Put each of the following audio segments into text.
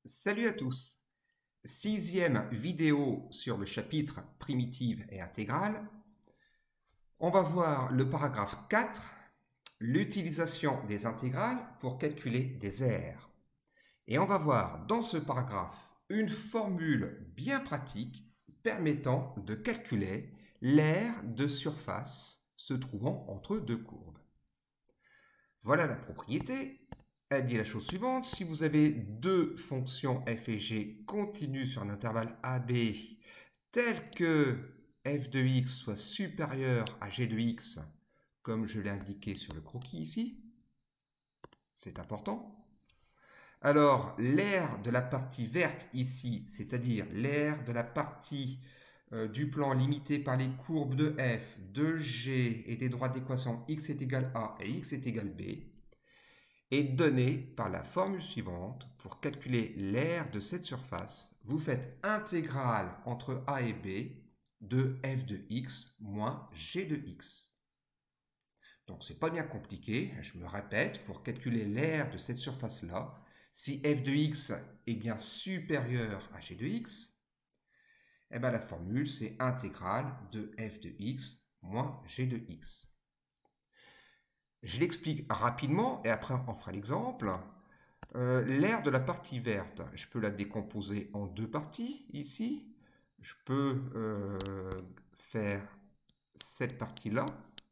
Salut à tous! Sixième vidéo sur le chapitre primitive et intégrale. On va voir le paragraphe 4, l'utilisation des intégrales pour calculer des aires. Et on va voir dans ce paragraphe une formule bien pratique permettant de calculer l'aire de surface se trouvant entre deux courbes. Voilà la propriété. Elle dit la chose suivante: si vous avez deux fonctions f et g continues sur un intervalle AB tel que f de x soit supérieur à g de x, comme je l'ai indiqué sur le croquis ici, c'est important. Alors, l'aire de la partie verte ici, c'est-à-dire l'aire de la partie du plan limité par les courbes de f, de g et des droites d'équation x est égal à et x est égal b, est donnée par la formule suivante. Pour calculer l'aire de cette surface, vous faites intégrale entre a et b de f de x moins g de x. Donc c'est pas bien compliqué, je me répète, pour calculer l'aire de cette surface-là, si f de x est bien supérieur à g de x, eh bien la formule c'est intégrale de f de x moins g de x. Je l'explique rapidement et après on fera l'exemple. L'aire de la partie verte, je peux la décomposer en deux parties ici. Je peux faire cette partie-là,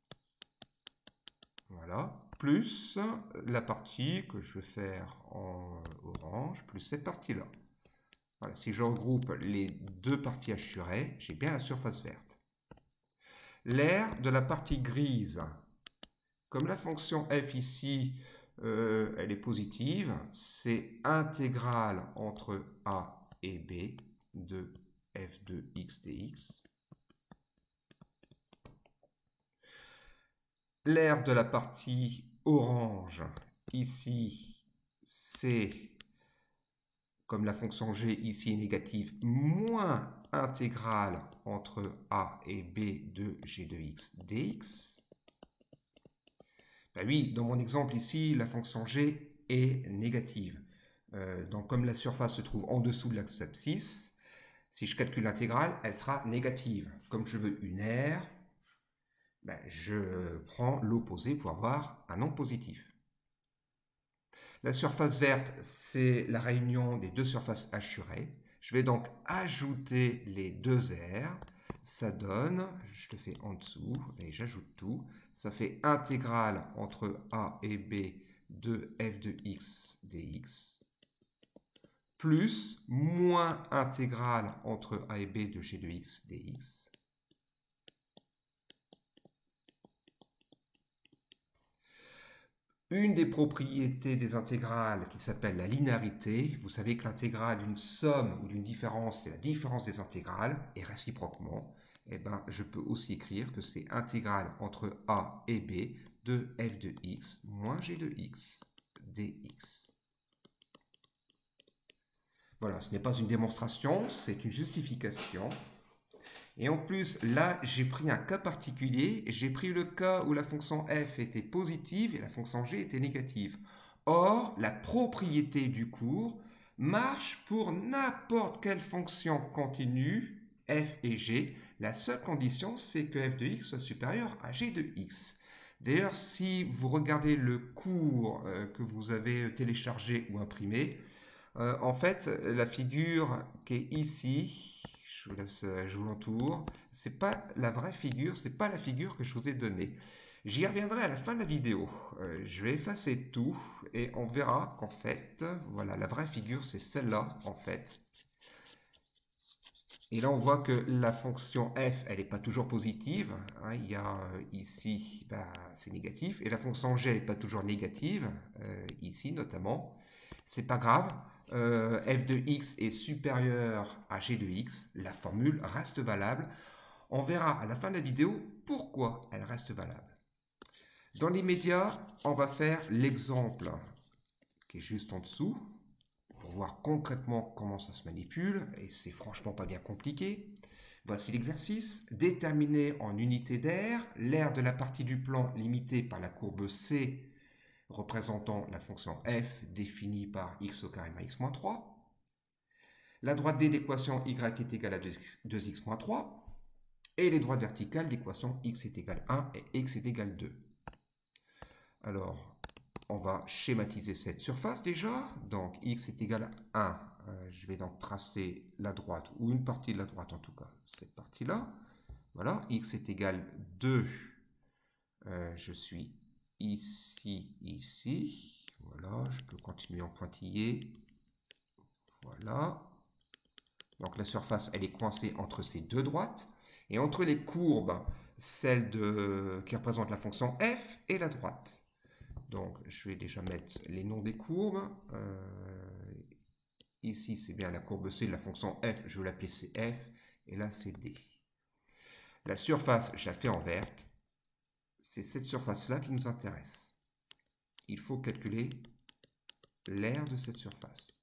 voilà, plus la partie que je vais faire en orange, plus cette partie-là. Voilà, si je regroupe les deux parties hachurées, j'ai bien la surface verte. L'aire de la partie grise, comme la fonction f ici, elle est positive, c'est intégrale entre a et b de f de x dx. L'aire de la partie orange, ici, c'est, comme la fonction g ici est négative, moins intégrale entre a et b de g de x dx. Ben oui, dans mon exemple ici, la fonction g est négative. Donc comme la surface se trouve en dessous de l'axe abscisse, si je calcule l'intégrale, elle sera négative. Comme je veux une aire, ben, je prends l'opposé pour avoir un nombre positif. La surface verte, c'est la réunion des deux surfaces hachurées. Je vais donc ajouter les deux aires. Ça donne, je le fais en dessous, et j'ajoute tout. Ça fait intégrale entre a et b de f de x dx, plus moins intégrale entre a et b de g de x dx. Une des propriétés des intégrales qui s'appelle la linéarité, vous savez que l'intégrale d'une somme ou d'une différence, c'est la différence des intégrales, et réciproquement, eh ben, je peux aussi écrire que c'est intégrale entre a et b de f de x moins g de x dx. Voilà, ce n'est pas une démonstration, c'est une justification. Et en plus, là, j'ai pris un cas particulier. J'ai pris le cas où la fonction f était positive et la fonction g était négative. Or, la propriété du cours marche pour n'importe quelle fonction continue, f et g. La seule condition, c'est que f de x soit supérieur à g de x. D'ailleurs, si vous regardez le cours que vous avez téléchargé ou imprimé, en fait, la figure qui est ici, je vous laisse, je vous l'entoure, c'est pas la vraie figure, c'est pas la figure que je vous ai donnée. J'y reviendrai à la fin de la vidéo. Je vais effacer tout et on verra qu'en fait, voilà, la vraie figure c'est celle-là en fait. Et là, on voit que la fonction f, elle n'est pas toujours positive. Hein, il y a ici, bah, c'est négatif. Et la fonction g, elle n'est pas toujours négative, ici notamment. C'est pas grave. F de x est supérieur à g de x. La formule reste valable. On verra à la fin de la vidéo pourquoi elle reste valable. Dans l'immédiat, on va faire l'exemple qui est juste en dessous, pour voir concrètement comment ça se manipule, et c'est franchement pas bien compliqué. Voici l'exercice. Déterminer en unité d'aire l'aire de la partie du plan limitée par la courbe C représentant la fonction f définie par x au carré moins x moins 3. la droite D d'équation y est égale à 2x moins 3, et les droites verticales d'équation x est égal à 1 et x est égal à 2. Alors, on va schématiser cette surface déjà. Donc, x est égal à 1. Je vais donc tracer la droite, ou une partie de la droite en tout cas, cette partie-là. Voilà, x est égal à 2. Je suis ici, ici. Voilà, je peux continuer en pointillé. Voilà. Donc la surface, elle est coincée entre ces deux droites. Et entre les courbes, celle qui représente la fonction f et la droite. Donc je vais déjà mettre les noms des courbes. Ici, c'est bien la courbe C de la fonction f. Je vais l'appeler CF. Et là, c'est D. La surface, je la fais en verte. C'est cette surface-là qui nous intéresse. Il faut calculer l'aire de cette surface.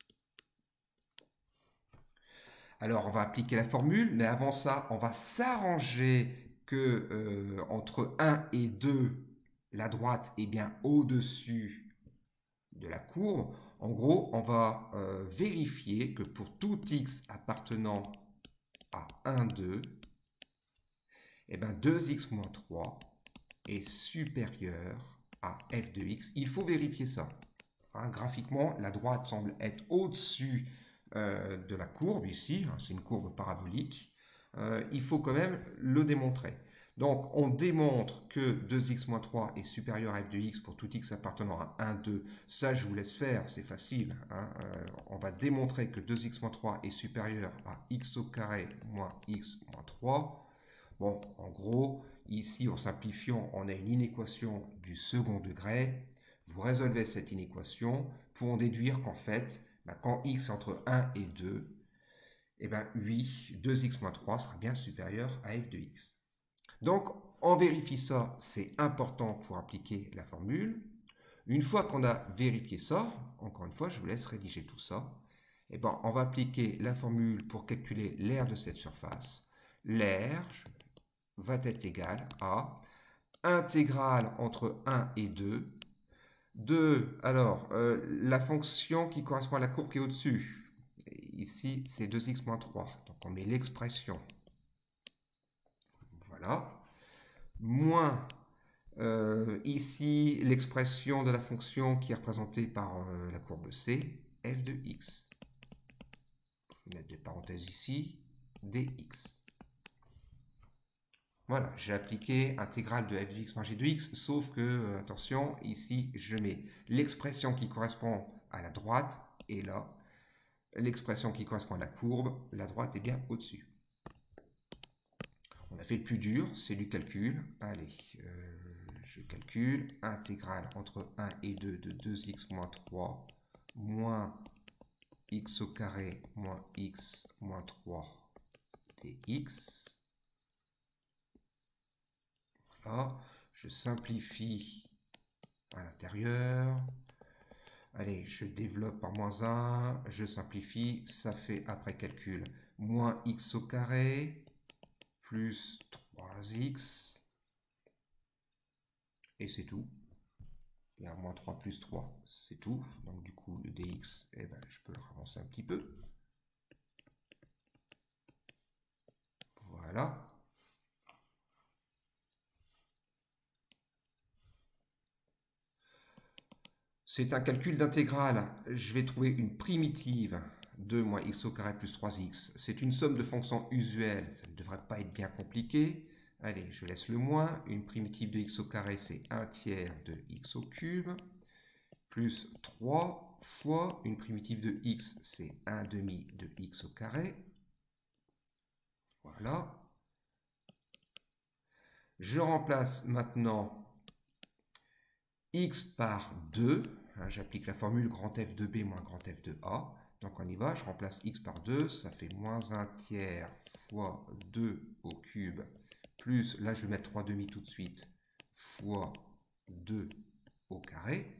Alors, on va appliquer la formule, mais avant ça, on va s'arranger que entre 1 et 2, la droite est bien au-dessus de la courbe. En gros, on va vérifier que pour tout x appartenant à 1, 2, eh bien 2x moins 3 est supérieur à f de x. Il faut vérifier ça. Hein, graphiquement, la droite semble être au-dessus de la courbe ici. Hein, c'est une courbe parabolique. Il faut quand même le démontrer. Donc, on démontre que 2x moins 3 est supérieur à f de x pour tout x appartenant à 1, 2. Ça, je vous laisse faire, c'est facile. Hein. On va démontrer que 2x moins 3 est supérieur à x au carré moins x moins 3. Bon, en gros, ici, en simplifiant, on a une inéquation du second degré. Vous résolvez cette inéquation pour en déduire qu'en fait, quand x est entre 1 et 2, eh bien oui, 2x moins 3 sera bien supérieur à f de x. Donc, on vérifie ça, c'est important pour appliquer la formule. Une fois qu'on a vérifié ça, encore une fois, je vous laisse rédiger tout ça, eh bien, on va appliquer la formule pour calculer l'aire de cette surface. L'aire va être égale à intégrale entre 1 et 2. 2, alors, la fonction qui correspond à la courbe qui est au-dessus. Ici, c'est 2x moins 3. Donc, on met l'expression. Voilà. Moins, ici, l'expression de la fonction qui est représentée par la courbe C, f de x. Je vais mettre des parenthèses ici, dx. Voilà, j'ai appliqué intégrale de f de x moins g de x, sauf que, attention, ici, je mets l'expression qui correspond à la droite, et là, l'expression qui correspond à la courbe, la droite est bien au-dessus. On a fait le plus dur, c'est du calcul. Allez, je calcule. Intégrale entre 1 et 2 de 2x moins 3 moins x au carré moins x moins 3 dx. Voilà, je simplifie à l'intérieur. Allez, je développe par moins 1, je simplifie, ça fait après calcul moins x au carré plus 3x. Et c'est tout. Il y a moins 3 plus 3, c'est tout. Donc du coup, le dx, eh ben, je peux le avancer un petit peu. Voilà. C'est un calcul d'intégrale. Je vais trouver une primitive 2 moins x au carré plus 3x. C'est une somme de fonctions usuelles. Ça ne devrait pas être bien compliqué. Allez, je laisse le moins. Une primitive de x au carré, c'est 1 tiers de x au cube. Plus 3 fois une primitive de x, c'est 1 demi de x au carré. Voilà. Je remplace maintenant x par 2. J'applique la formule grand F de B moins grand F de A. Donc on y va, je remplace x par 2, ça fait moins 1 tiers fois 2 au cube, plus, là je vais mettre 3 demi tout de suite, fois 2 au carré.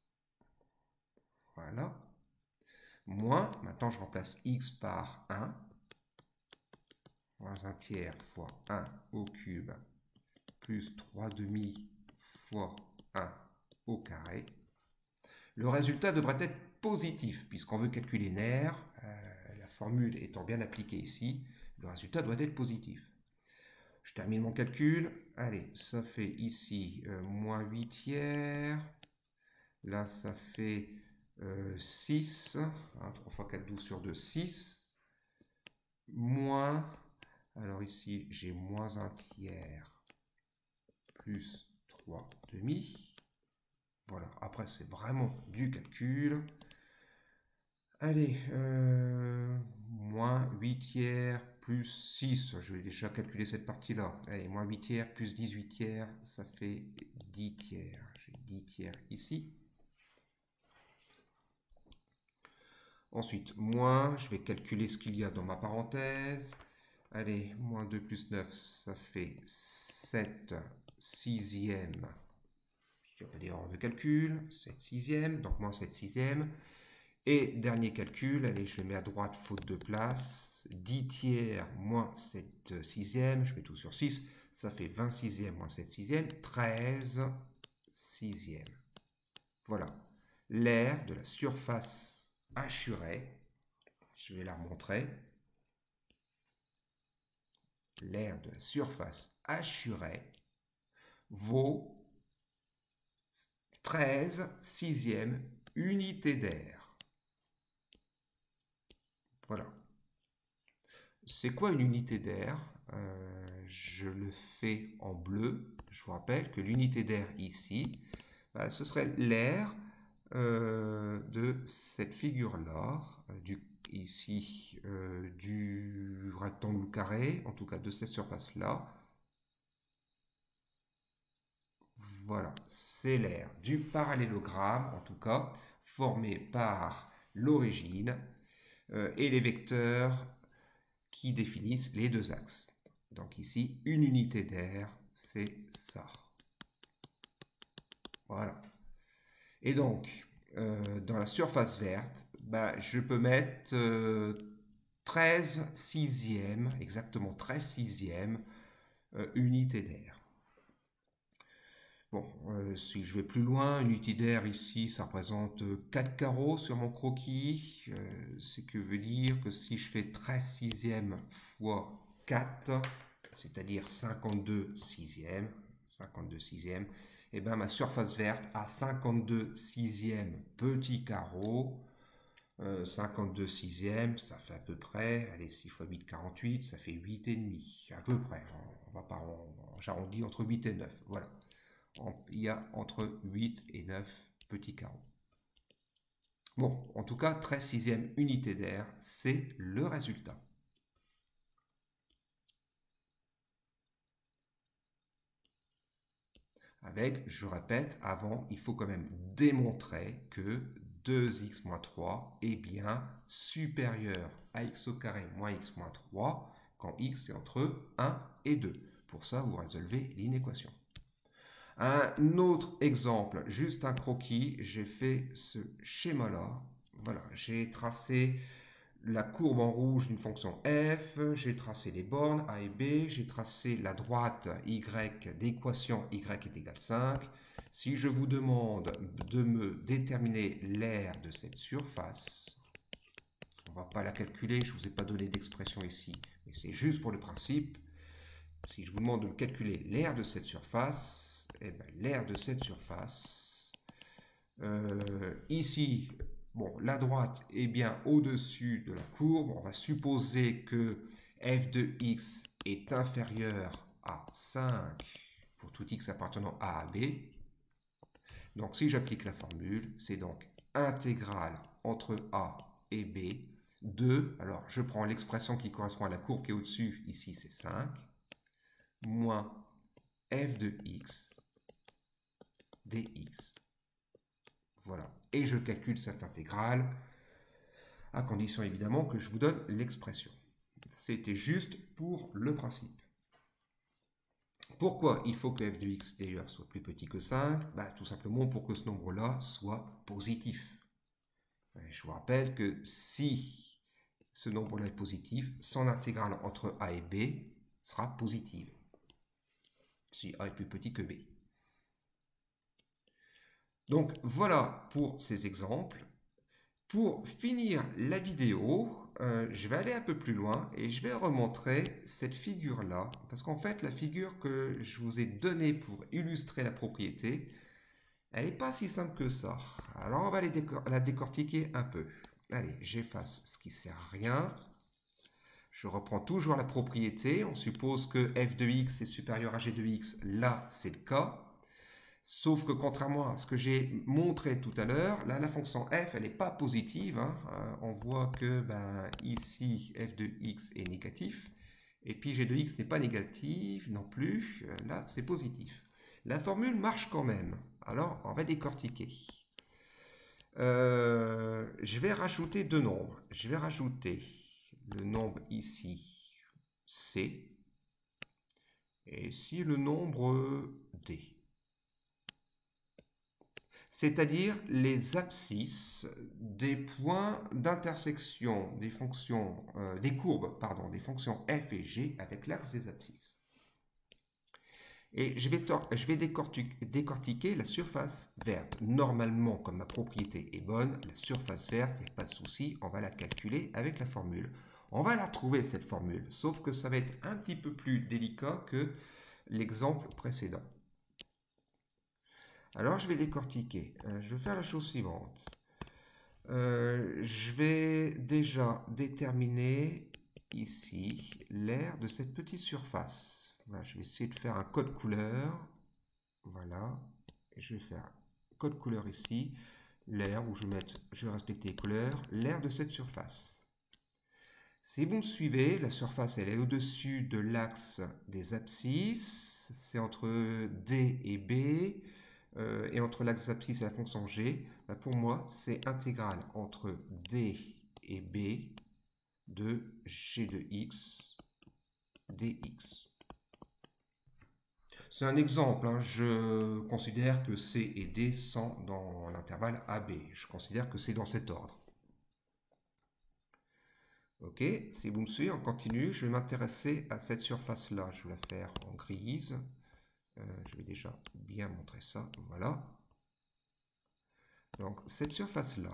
Voilà. Moins, maintenant je remplace x par 1, moins 1 tiers fois 1 au cube, plus 3 demi fois 1 au carré. Le résultat devrait être positif, puisqu'on veut calculer l'aire. formule étant bien appliquée ici, le résultat doit être positif. Je termine mon calcul. Allez, ça fait ici moins 8 tiers. Là, ça fait 6. 3 fois 4, 12 sur 2, 6. Moins, alors ici, j'ai moins 1 tiers plus 3 demi. Voilà, après, c'est vraiment du calcul. Allez, moins 8 tiers plus 6. Je vais déjà calculer cette partie-là. Allez, moins 8 tiers plus 18 tiers, ça fait 10 tiers. J'ai 10 tiers ici. Ensuite, moins, je vais calculer ce qu'il y a dans ma parenthèse. Allez, moins 2 plus 9, ça fait 7 sixièmes. Il n'y a pas d'erreur de calcul. 7 sixièmes, donc moins 7 sixièmes. Et dernier calcul, allez, je mets à droite, faute de place. 10 tiers moins 7 sixièmes, je mets tout sur 6. Ça fait 20 sixièmes moins 7 sixièmes, 13 sixièmes. Voilà, l'aire de la surface hachurée. Je vais la remontrer. L'aire de la surface hachurée vaut 13 sixièmes unités d'air. Voilà. C'est quoi une unité d'air? Je le fais en bleu. Je vous rappelle que l'unité d'air ici, ce serait l'air de cette figure-là, ici du rectangle carré, en tout cas de cette surface-là. Voilà, c'est l'air du parallélogramme, en tout cas, formé par l'origine et les vecteurs qui définissent les deux axes. Donc ici, une unité d'air, c'est ça. Voilà. Et donc, dans la surface verte, je peux mettre 13 sixièmes, exactement 13 sixièmes unité d'air. Bon, si je vais plus loin, une unité d'air ici, ça représente 4 carreaux sur mon croquis. Ce que veut dire que si je fais 13 sixièmes fois 4, c'est-à-dire 52 sixièmes, et bien ma surface verte a 52 sixièmes petits carreaux. 52 sixièmes, ça fait à peu près, allez, 6 fois 8, 48, ça fait 8,5, à peu près. On va pas, j'arrondis entre 8 et 9, voilà. Il y a entre 8 et 9 petits carreaux. Bon, en tout cas, 13 sixièmes unité d'air, c'est le résultat. Avec, je répète, avant, il faut quand même démontrer que 2x moins 3 est bien supérieur à x au carré moins x moins 3 quand x est entre 1 et 2. Pour ça, vous résolvez l'inéquation. Un autre exemple, juste un croquis, j'ai fait ce schéma-là. Voilà, j'ai tracé la courbe en rouge d'une fonction f, j'ai tracé les bornes a et b, j'ai tracé la droite y d'équation y est égal 5. Si je vous demande de me déterminer l'aire de cette surface, on ne va pas la calculer, je ne vous ai pas donné d'expression ici, mais c'est juste pour le principe. Si je vous demande de me calculer l'aire de cette surface, eh bien, l'aire de cette surface, ici, bon, la droite est bien au-dessus de la courbe. On va supposer que f de x est inférieur à 5 pour tout x appartenant à B. Donc, si j'applique la formule, c'est donc intégrale entre A et B de, alors je prends l'expression qui correspond à la courbe qui est au-dessus, ici c'est 5, moins f de x dx. Voilà. Et je calcule cette intégrale, à condition évidemment que je vous donne l'expression. C'était juste pour le principe. Pourquoi il faut que f de x d'ailleurs soit plus petit que 5? Tout simplement pour que ce nombre-là soit positif. Je vous rappelle que si ce nombre-là est positif, son intégrale entre a et b sera positive. Si a est plus petit que b. Donc voilà pour ces exemples. Pour finir la vidéo, je vais aller un peu plus loin et je vais remontrer cette figure-là. Parce qu'en fait, la figure que je vous ai donnée pour illustrer la propriété, elle n'est pas si simple que ça. Alors, on va la décortiquer un peu. Allez, j'efface ce qui ne sert à rien. Je reprends toujours la propriété. On suppose que f de x est supérieur à g de x. Là, c'est le cas. Sauf que contrairement à ce que j'ai montré tout à l'heure, là la fonction f elle n'est pas positive. On voit que ici f de x est négatif. Et puis g de x n'est pas négatif non plus. Là c'est positif. La formule marche quand même. Alors on va décortiquer. Je vais rajouter deux nombres. Je vais rajouter le nombre ici c et ici le nombre d. C'est-à-dire les abscisses des points d'intersection des fonctions, des courbes, pardon, des fonctions f et g avec l'axe des abscisses. Et je vais décortiquer la surface verte. Normalement, comme ma propriété est bonne, la surface verte, il n'y a pas de souci, on va la calculer avec la formule. On va la retrouver cette formule, sauf que ça va être un petit peu plus délicat que l'exemple précédent. Alors, je vais décortiquer. Je vais faire la chose suivante. Je vais déjà déterminer ici l'aire de cette petite surface. Voilà, je vais essayer de faire un code couleur. Voilà. Et je vais faire code couleur ici. L'aire où je vais respecter les couleurs. L'aire de cette surface. Si vous me suivez, la surface elle est au-dessus de l'axe des abscisses. C'est entre D et B. Et entre l'axe des abscisses et la fonction g, pour moi, c'est intégral entre d et b de g de x dx. C'est un exemple, je considère que c et d sont dans l'intervalle AB. Je considère que c'est dans cet ordre. Ok, si vous me suivez, on continue. Je vais m'intéresser à cette surface-là. Je vais la faire en grise. Je vais déjà bien montrer ça. Voilà. Donc, cette surface-là,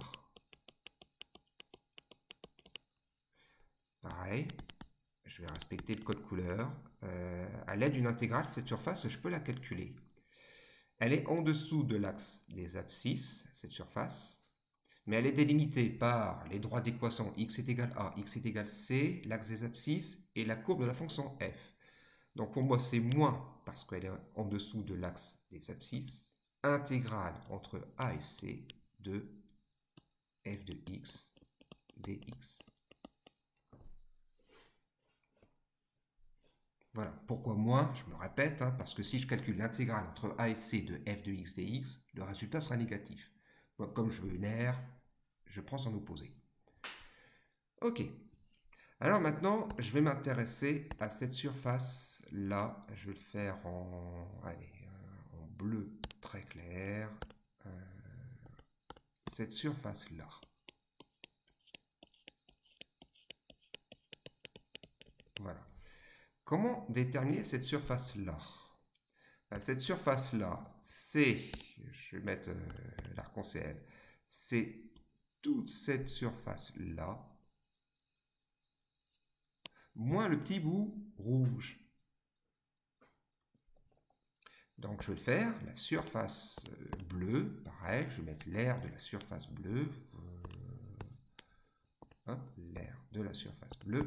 pareil, je vais respecter le code couleur. À l'aide d'une intégrale, cette surface, je peux la calculer. Elle est en dessous de l'axe des abscisses, cette surface, mais elle est délimitée par les droits d'équation x est égal à, x est égal c, l'axe des abscisses et la courbe de la fonction f. Donc pour moi, c'est moins, parce qu'elle est en dessous de l'axe des abscisses, intégrale entre a et c de f de x dx. Voilà. Pourquoi moins? Je me répète, parce que si je calcule l'intégrale entre a et c de f de x dx, le résultat sera négatif. Donc, comme je veux une aire, je prends son opposé. Ok. Alors maintenant, je vais m'intéresser à cette surface-là. Je vais le faire en bleu très clair. Cette surface-là. Voilà. Comment déterminer cette surface-là? Cette surface-là, c'est, je vais mettre l'arc-en-ciel, c'est toute cette surface-là, moins le petit bout rouge. Donc je vais le faire, la surface bleue, pareil, je vais mettre l'aire de la surface bleue, l'aire de la surface bleue.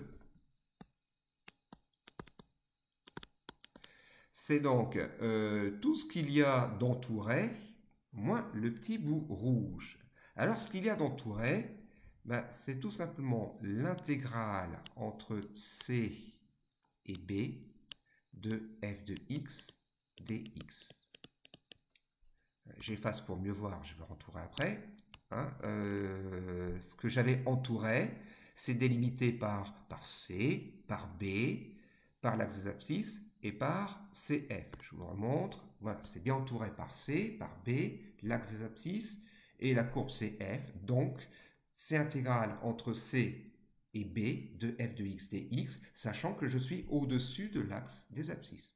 C'est donc tout ce qu'il y a d'entouré, moins le petit bout rouge. Alors ce qu'il y a d'entouré, c'est tout simplement l'intégrale entre c et b de f de x dx. J'efface pour mieux voir, je vais entourer après. Ce que j'avais entouré, c'est délimité par C, par B, par l'axe des abscisses et par CF. Je vous remontre. Voilà, c'est bien entouré par C, par B, l'axe des abscisses et la courbe CF. Donc, c'est intégral entre C et B de f de x dx, sachant que je suis au-dessus de l'axe des abscisses.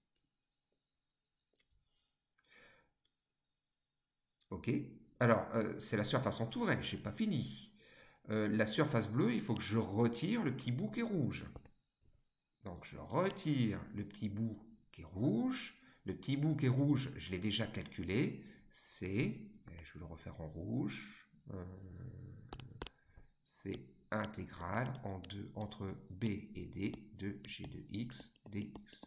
Ok, alors c'est la surface entourée, je n'ai pas fini. la surface bleue, il faut que je retire le petit bout qui est rouge. Donc je retire le petit bout qui est rouge. Le petit bout qui est rouge, je l'ai déjà calculé. C'est, je vais le refaire en rouge, c'est intégrale entre b et d de g de x dx.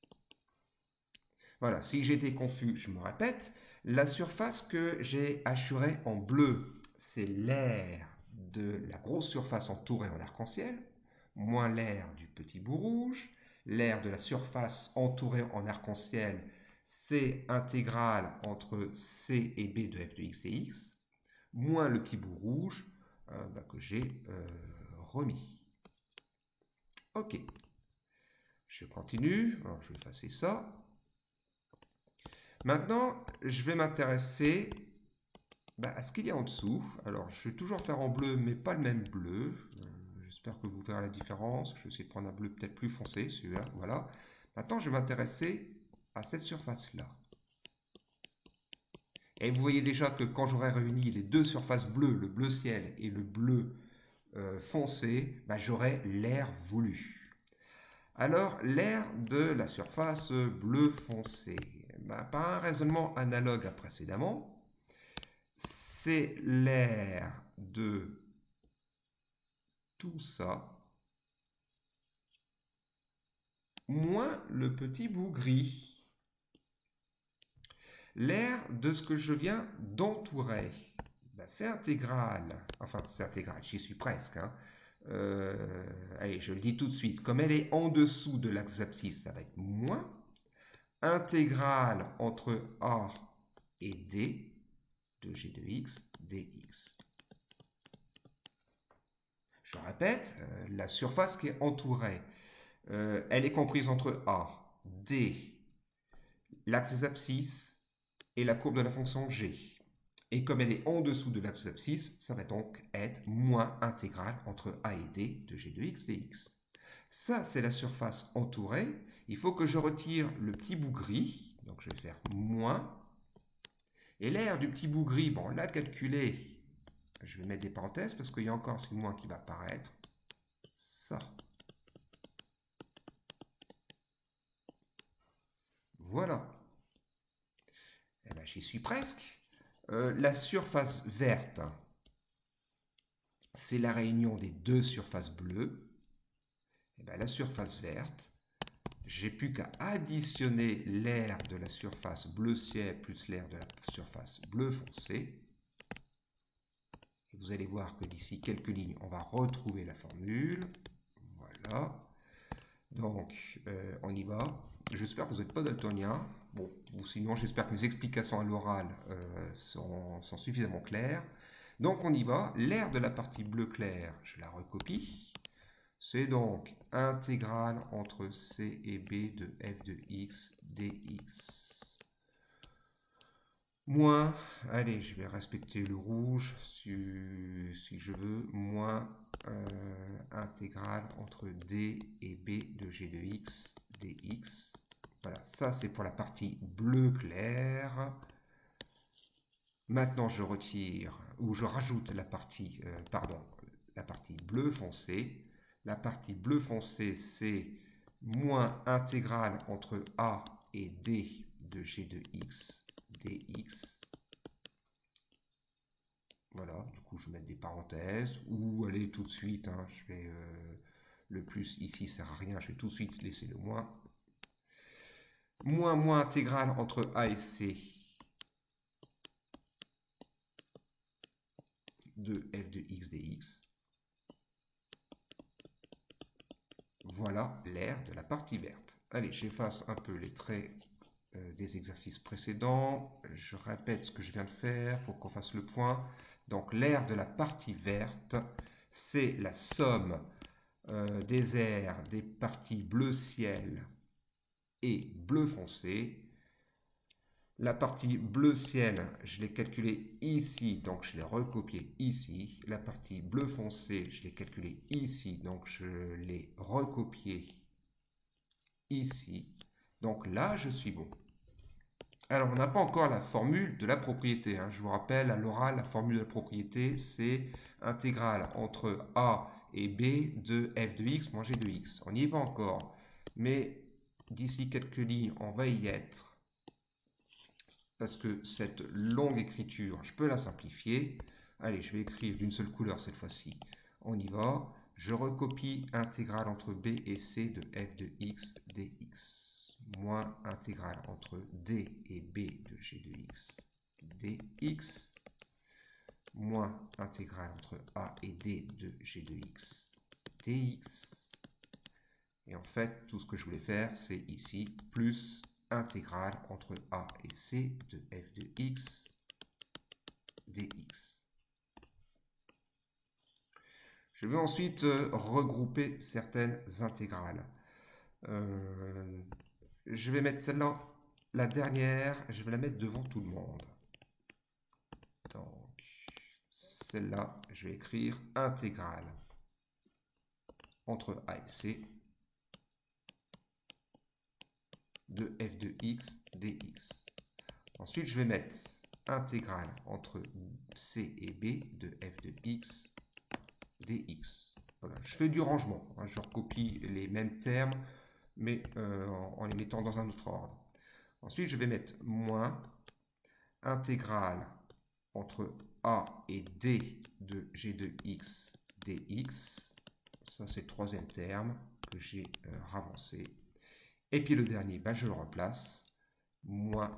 Voilà, si j'étais confus, je me répète. La surface que j'ai hachurée en bleu, c'est l'aire de la grosse surface entourée en arc-en-ciel, moins l'aire du petit bout rouge. L'aire de la surface entourée en arc-en-ciel, c'est intégrale entre c et b de f de x dx, moins le petit bout rouge que j'ai remis. Ok, je continue. Alors, je vais effacer ça. Maintenant, je vais m'intéresser à ce qu'il y a en dessous. Alors, je vais toujours faire en bleu, mais pas le même bleu. J'espère que vous verrez la différence. Je vais essayer de prendre un bleu peut-être plus foncé, celui-là. Voilà. Maintenant, je vais m'intéresser à cette surface-là. Et vous voyez déjà que quand j'aurai réuni les deux surfaces bleues, le bleu ciel et le bleu foncé, j'aurai l'aire voulu. Alors, l'aire de la surface bleu foncé, par un raisonnement analogue à précédemment, c'est l'aire de tout ça, moins le petit bout gris. L'aire de ce que je viens d'entourer, c'est intégral. Enfin, c'est intégral, j'y suis presque. Allez, je le dis tout de suite. Comme elle est en dessous de l'axe abscisse, ça va être moins. Intégrale entre A et D de g de x dx. Je répète, la surface qui est entourée, elle est comprise entre A, D, l'axe des abscisses et la courbe de la fonction g. Et comme elle est en dessous de l'axe des abscisses, ça va donc être moins intégrale entre A et D de g de x dx. Ça, c'est la surface entourée. Il faut que je retire le petit bout gris. Donc, je vais faire moins. Et l'aire du petit bout gris, bon, on l'a calculé. Je vais mettre des parenthèses parce qu'il y a encore ce moins qui va apparaître. Ça. Voilà. Eh bien, j'y suis presque. La surface verte, c'est la réunion des deux surfaces bleues. Eh bien, la surface verte, j'ai plus qu'à additionner l'aire de la surface bleu ciel plus l'aire de la surface bleu foncé. Et vous allez voir que d'ici quelques lignes, on va retrouver la formule. Voilà. Donc, on y va. J'espère que vous n'êtes pas daltonien. Bon, ou sinon, j'espère que mes explications à l'oral sont suffisamment claires. Donc, on y va. L'aire de la partie bleu clair, je la recopie. C'est donc intégrale entre c et b de f de x dx. Moins, allez, je vais respecter le rouge si je veux, moins intégrale entre d et b de g de x dx. Voilà, ça c'est pour la partie bleu clair. Maintenant je retire, ou je rajoute la partie, la partie bleu foncé. La partie bleu foncé c'est moins intégrale entre a et d de g de x dx. Voilà, du coup je vais mettre des parenthèses, ou allez tout de suite, je vais le plus ici ça sert à rien, je vais tout de suite laisser le moins. Moins intégrale entre a et c de f de x dx. Voilà l'aire de la partie verte. Allez, j'efface un peu les traits des exercices précédents. Je répète ce que je viens de faire pour qu'on fasse le point. Donc l'aire de la partie verte, c'est la somme des aires des parties bleu ciel et bleu foncé. La partie bleu ciel, je l'ai calculée ici, donc je l'ai recopiée ici. La partie bleu foncé, je l'ai calculée ici, donc je l'ai recopiée ici. Donc là, je suis bon. Alors, on n'a pas encore la formule de la propriété, hein. Je vous rappelle, à l'oral, la formule de la propriété, c'est intégrale entre a et b de f de x moins g de x. On n'y est pas encore, mais d'ici quelques lignes, on va y être, parce que cette longue écriture, je peux la simplifier. Allez, je vais écrire d'une seule couleur cette fois-ci. On y va. Je recopie intégrale entre b et c de f de x dx, moins intégrale entre d et b de g de x dx, moins intégrale entre a et d de g de x dx. Et en fait, tout ce que je voulais faire, c'est ici, plus intégrale entre a et c de f de x dx. Je vais ensuite regrouper certaines intégrales. Je vais mettre celle-là, la dernière, je vais la mettre devant tout le monde. Donc, celle-là, je vais écrire intégrale entre a et c de f de x dx. Ensuite, je vais mettre intégrale entre c et b de f de x dx. Voilà, je fais du rangement, hein, je recopie les mêmes termes, mais en les mettant dans un autre ordre. Ensuite, je vais mettre moins intégrale entre a et d de g de x dx. Ça, c'est le troisième terme que j'ai ravancé. Et puis le dernier, ben, je le replace. Moins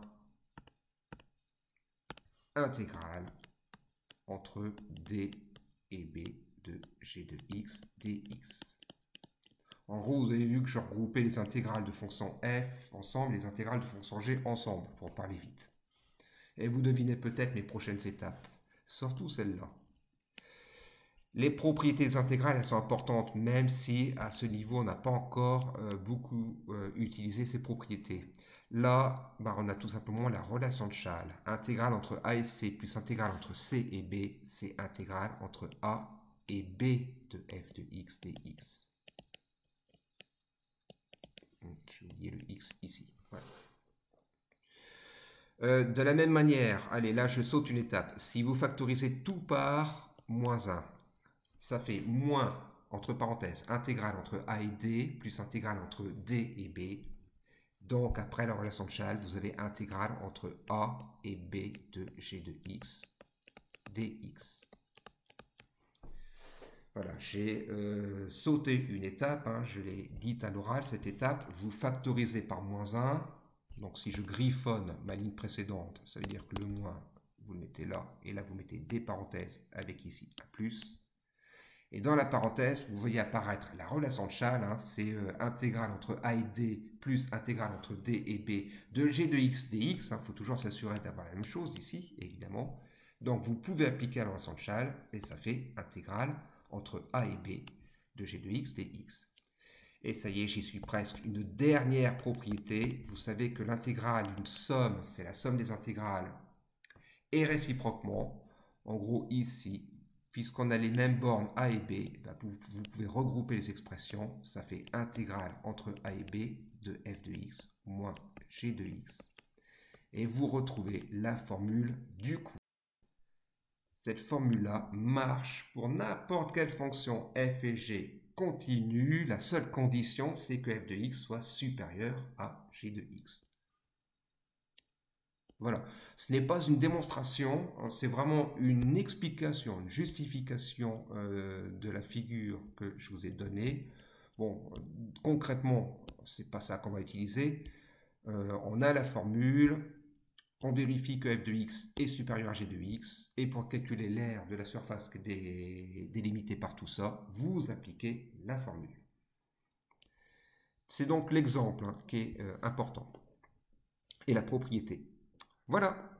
intégrale entre d et b de g de x dx. En gros, vous avez vu que je regroupais les intégrales de fonction f ensemble, les intégrales de fonction g ensemble, pour parler vite. Et vous devinez peut-être mes prochaines étapes, surtout celle-là. Les propriétés des intégrales, elles sont importantes, même si à ce niveau, on n'a pas encore beaucoup utilisé ces propriétés. Là, ben, on a tout simplement la relation de Chasles. Intégrale entre a et c plus intégrale entre c et b, c'est intégrale entre a et b de f de x dx. Je vais oublier le x ici. Voilà. De la même manière, allez, là je saute une étape. Si vous factorisez tout par moins 1, ça fait moins, entre parenthèses, intégrale entre a et d, plus intégrale entre d et b. Donc après la relation de Chasles, vous avez intégrale entre a et b de g de x dx. Voilà, j'ai sauté une étape, hein, je l'ai dit à l'oral, cette étape, vous factorisez par moins 1. Donc si je griffonne ma ligne précédente, ça veut dire que le moins, vous le mettez là, et là vous mettez des parenthèses avec ici un plus. Et dans la parenthèse, vous voyez apparaître la relation de Chasles, hein, c'est intégrale entre a et d plus intégrale entre d et b de g de x dx. Il faut toujours s'assurer d'avoir la même chose ici, évidemment. Donc vous pouvez appliquer la relation de Chasles, et ça fait intégrale entre a et b de g de x dx. Et ça y est, j'y suis presque. Une dernière propriété. Vous savez que l'intégrale d'une somme, c'est la somme des intégrales. Et réciproquement, en gros ici, puisqu'on a les mêmes bornes a et b, ben vous pouvez regrouper les expressions. Ça fait intégrale entre a et b de f de x moins g de x. Et vous retrouvez la formule du coup. Cette formule-là marche pour n'importe quelle fonction f et g continue. La seule condition, c'est que f de x soit supérieur à g de x. Voilà. Ce n'est pas une démonstration, c'est vraiment une explication, une justification de la figure que je vous ai donnée. Bon, concrètement, c'est pas ça qu'on va utiliser. On a la formule. On vérifie que f de x est supérieur à g de x. Et pour calculer l'aire de la surface délimitée par tout ça, vous appliquez la formule. C'est donc l'exemple, hein, qui est important. Et la propriété. Voilà.